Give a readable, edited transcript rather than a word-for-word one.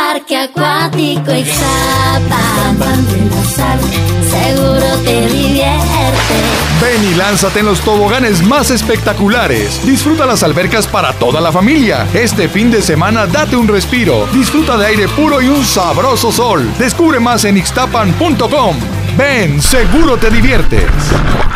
parque acuático Ixtapan, de la Sal, seguro te divierte. Ven y lánzate en los toboganes más espectaculares. Disfruta las albercas para toda la familia. Este fin de semana date un respiro. Disfruta de aire puro y un sabroso sol. Descubre más en ixtapan.com. Ven, seguro te diviertes.